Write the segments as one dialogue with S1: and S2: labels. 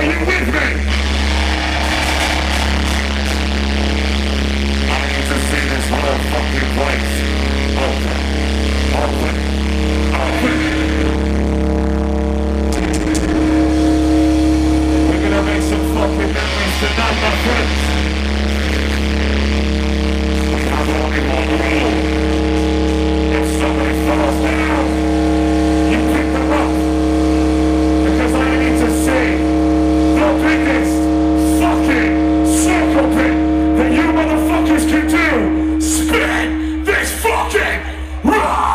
S1: you with me? I need to see this whole fucking place. Open. Open. Open. We're gonna make some fucking memories tonight, my friends. We have only one rule. If somebody falls down, you pick them up. Because I need to see the biggest fucking circle pit that you motherfuckers can do. Spin this fucking rock!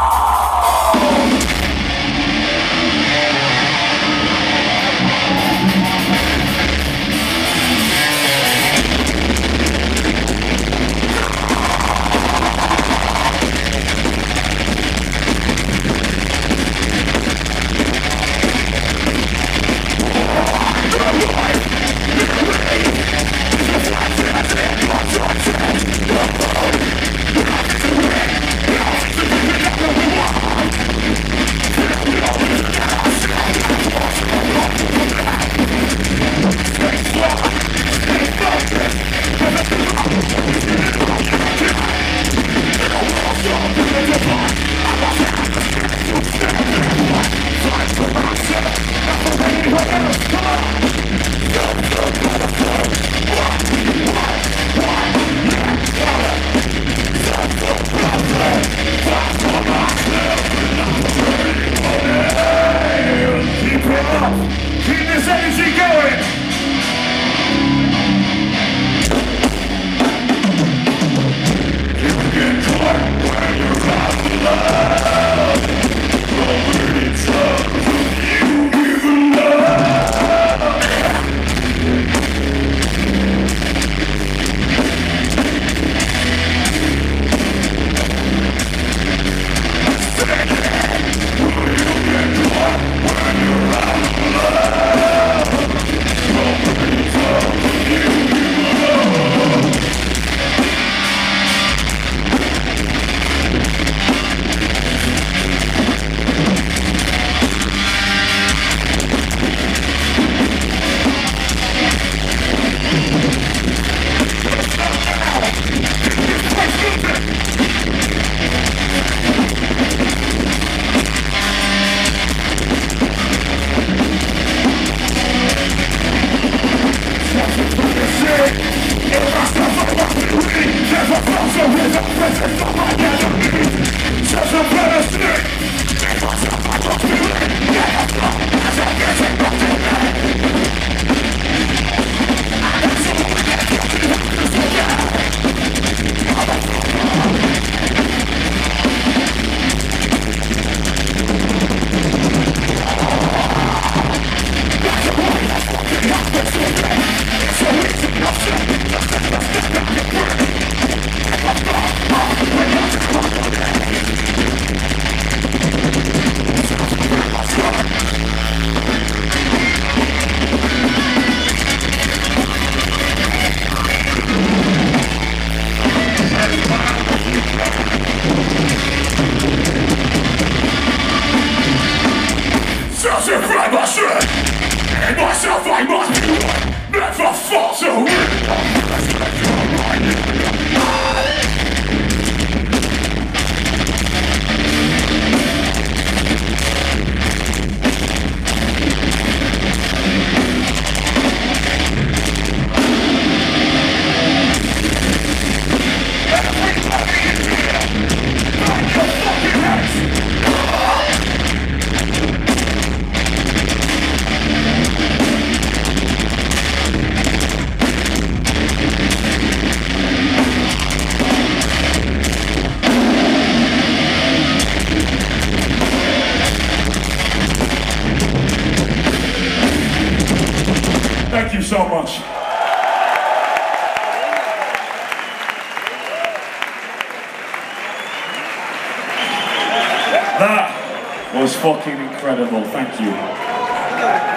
S2: Thank you so much. That was fucking incredible. Thank you.